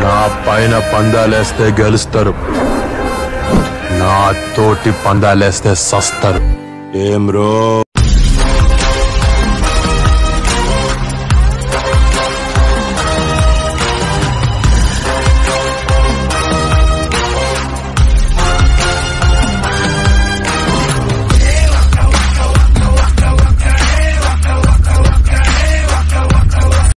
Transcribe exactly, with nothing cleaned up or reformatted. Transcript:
నా పైన పందాలేస్తే గెలుస్తారు, నా తోటి పందాలేస్తే సస్తారు. ఏం రో